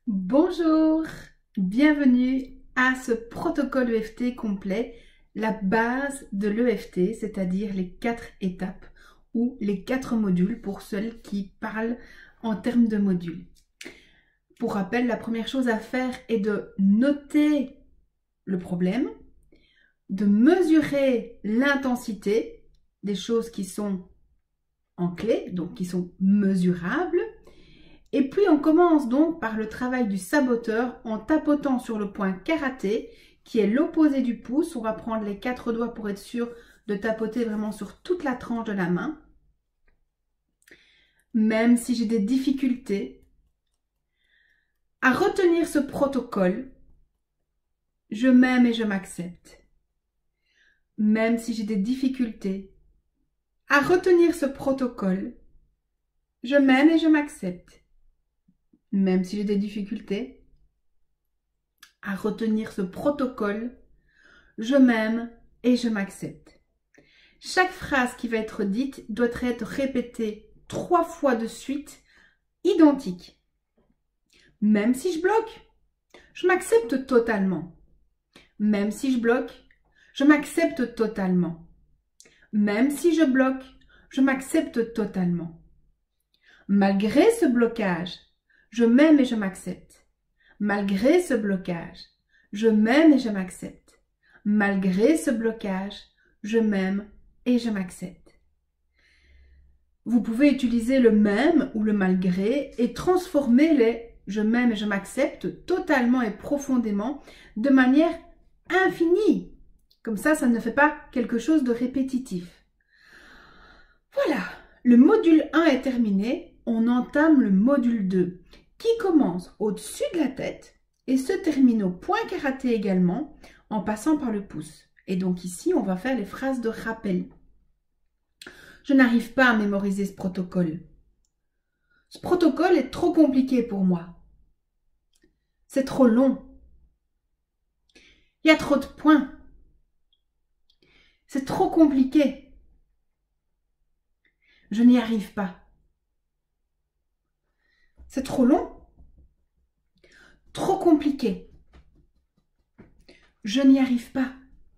Bonjour, bienvenue à ce protocole EFT complet, la base de l'EFT, c'est-à-dire les 4 étapes ou les 4 modules pour ceux qui parlent en termes de modules. Pour rappel, la première chose à faire est de noter le problème, de mesurer l'intensité des choses qui sont en clé, donc qui sont mesurables. Et puis on commence donc par le travail du saboteur en tapotant sur le point karaté qui est l'opposé du pouce. On va prendre les 4 doigts pour être sûr de tapoter vraiment sur toute la tranche de la main. Même si j'ai des difficultés à retenir ce protocole, je m'aime et je m'accepte. Même si j'ai des difficultés à retenir ce protocole, je m'aime et je m'accepte. Même si j'ai des difficultés à retenir ce protocole, je m'aime et je m'accepte. Chaque phrase qui va être dite doit être répétée 3 fois de suite, identique. Même si je bloque, je m'accepte totalement. Même si je bloque, je m'accepte totalement. Même si je bloque, je m'accepte totalement. Malgré ce blocage, je m'aime et je m'accepte. Malgré ce blocage, je m'aime et je m'accepte. Malgré ce blocage, je m'aime et je m'accepte. Vous pouvez utiliser le même ou le malgré et transformer les je m'aime et je m'accepte totalement et profondément de manière infinie. Comme ça ne fait pas quelque chose de répétitif. Voilà, le module 1 est terminé. On entame le module 2 qui commence au-dessus de la tête et se termine au point karaté également en passant par le pouce. Et donc ici, on va faire les phrases de rappel. Je n'arrive pas à mémoriser ce protocole. Ce protocole est trop compliqué pour moi. C'est trop long. Il y a trop de points. C'est trop compliqué. Je n'y arrive pas. C'est trop long. Trop compliqué. Je n'y arrive pas.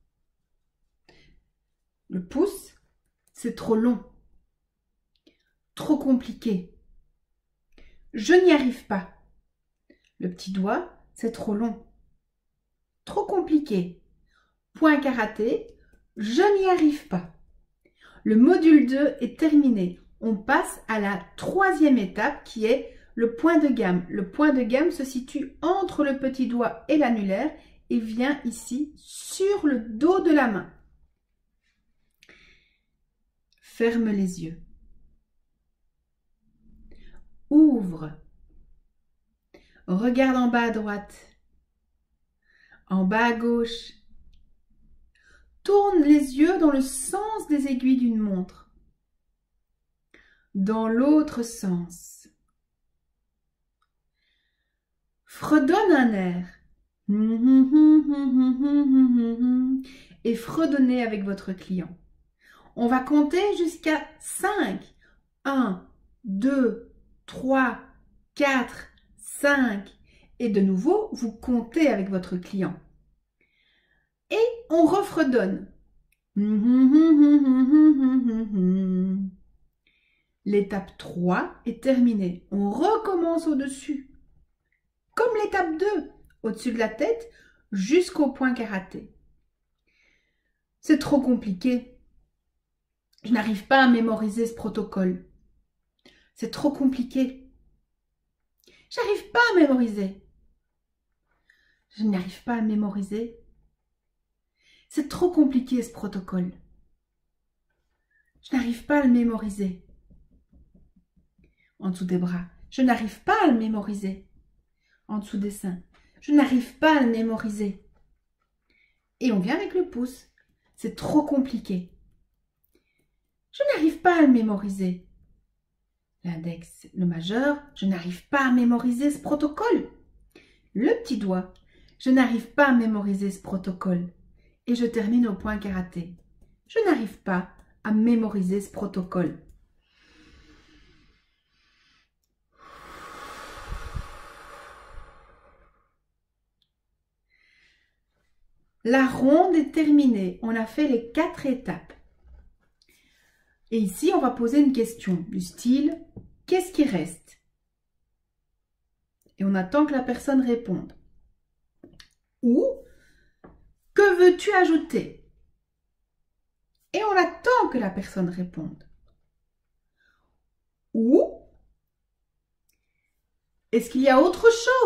Le pouce, c'est trop long. Trop compliqué. Je n'y arrive pas. Le petit doigt, c'est trop long. Trop compliqué. Point karaté, je n'y arrive pas. Le module 2 est terminé. On passe à la 3e étape qui est le point de gamme. Le point de gamme se situe entre le petit doigt et l'annulaire et vient ici sur le dos de la main. Ferme les yeux. Ouvre. Regarde en bas à droite. En bas à gauche. Tourne les yeux dans le sens des aiguilles d'une montre. Dans l'autre sens. Fredonne un air. Et fredonnez avec votre client. On va compter jusqu'à 5. 1, 2, 3, 4, 5. Et de nouveau, vous comptez avec votre client. Et on refredonne. L'étape 3 est terminée. On recommence au-dessus. Comme l'étape 2, au-dessus de la tête, jusqu'au point karaté. C'est trop compliqué. Je n'arrive pas à mémoriser ce protocole. C'est trop compliqué. J'arrive pas à mémoriser. Je n'arrive pas à mémoriser. C'est trop compliqué ce protocole. Je n'arrive pas à le mémoriser. En dessous des bras. Je n'arrive pas à le mémoriser. En dessous des seins. Je n'arrive pas à le mémoriser. Et on vient avec le pouce. C'est trop compliqué. Je n'arrive pas à le mémoriser. L'index, le majeur, je n'arrive pas à mémoriser ce protocole. Le petit doigt, je n'arrive pas à mémoriser ce protocole. Et je termine au point karaté. Je n'arrive pas à mémoriser ce protocole. La ronde est terminée. On a fait les 4 étapes. Et ici, on va poser une question du style « Qu'est-ce qui reste ?» Et on attend que la personne réponde. Ou « Que veux-tu ajouter ?» Et on attend que la personne réponde. Ou « Est-ce qu'il y a autre chose ?»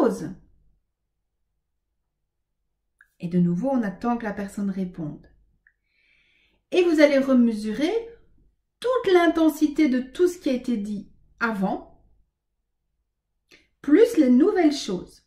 Et de nouveau, on attend que la personne réponde. Et vous allez remesurer toute l'intensité de tout ce qui a été dit avant, plus les nouvelles choses.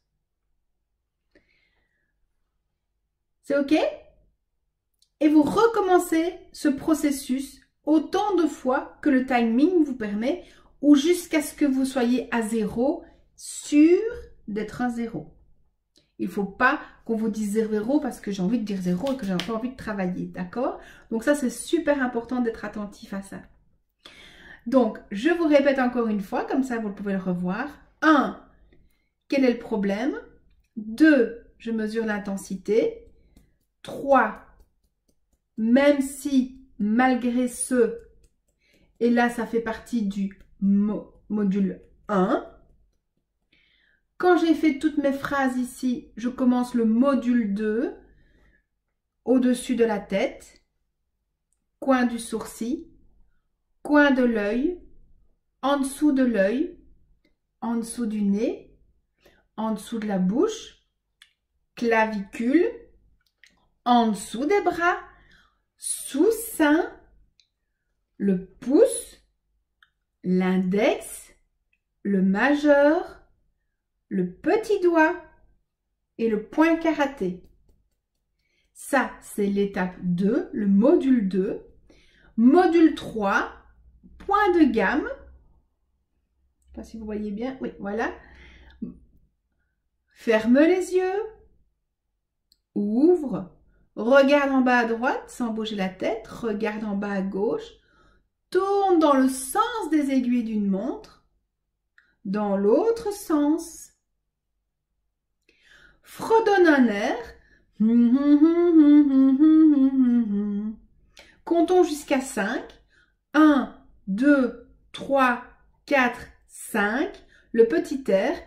C'est OK? Et vous recommencez ce processus autant de fois que le timing vous permet ou jusqu'à ce que vous soyez à 0, sûr d'être un 0. Il ne faut pas qu'on vous dise 0 parce que j'ai envie de dire 0 et que j'ai pas envie de travailler, d'accord? Donc ça, c'est super important d'être attentif à ça. Donc, je vous répète encore une fois, comme ça vous pouvez le revoir. 1. Quel est le problème? 2. Je mesure l'intensité. 3. Même si, malgré ce, et là ça fait partie du module 1. Quand j'ai fait toutes mes phrases ici, je commence le module 2, au-dessus de la tête, coin du sourcil, coin de l'œil, en dessous de l'œil, en dessous du nez, en dessous de la bouche, clavicule, en dessous des bras, sous-sein, le pouce, l'index, le majeur, le petit doigt et le poing karaté. Ça, c'est l'étape 2, le module 2. Module 3, point de gamme. Je ne sais pas si vous voyez bien. Oui, voilà. Ferme les yeux. Ouvre. Regarde en bas à droite sans bouger la tête. Regarde en bas à gauche. Tourne dans le sens des aiguilles d'une montre. Dans l'autre sens. Fredonne un air. Comptons jusqu'à 5. 1, 2, 3, 4, 5. Le petit air.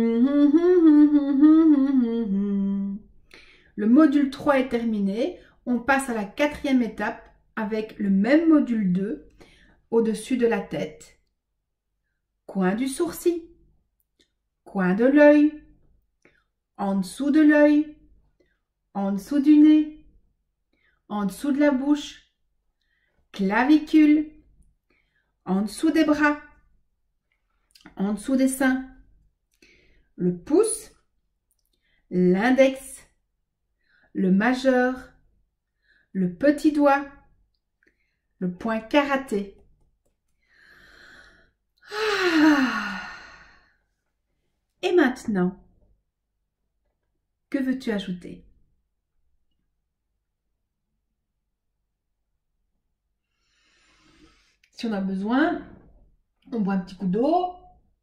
Le module 3 est terminé. On passe à la 4e étape avec le même module 2 au-dessus de la tête. Coin du sourcil. Coin de l'œil. En dessous de l'œil, en dessous du nez, en dessous de la bouche, clavicule, en dessous des bras, en dessous des seins, le pouce, l'index, le majeur, le petit doigt, le poing karaté. Et maintenant, que veux-tu ajouter? Si on a besoin, on boit un petit coup d'eau.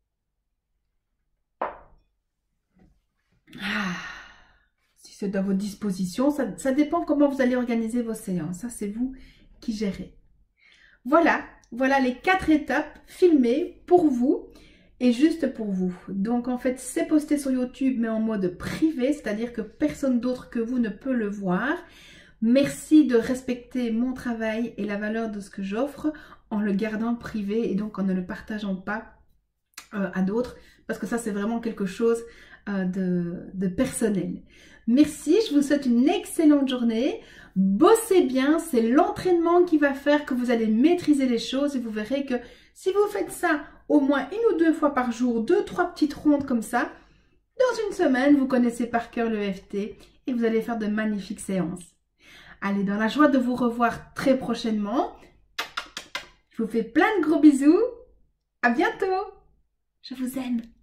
Si c'est à votre disposition, ça dépend comment vous allez organiser vos séances. Ça, c'est vous qui gérez. Voilà les 4 étapes filmées pour vous et juste pour vous. Donc, en fait, c'est posté sur YouTube, mais en mode privé, c'est-à-dire que personne d'autre que vous ne peut le voir. Merci de respecter mon travail et la valeur de ce que j'offre en le gardant privé et donc en ne le partageant pas à d'autres, parce que ça, c'est vraiment quelque chose de personnel. Merci, je vous souhaite une excellente journée. Bossez bien, c'est l'entraînement qui va faire que vous allez maîtriser les choses et vous verrez que si vous faites ça au moins 1 ou 2 fois par jour, 2-3 petites rondes comme ça, dans une semaine, vous connaissez par cœur le EFT et vous allez faire de magnifiques séances. Allez, dans la joie de vous revoir très prochainement. Je vous fais plein de gros bisous. À bientôt. Je vous aime.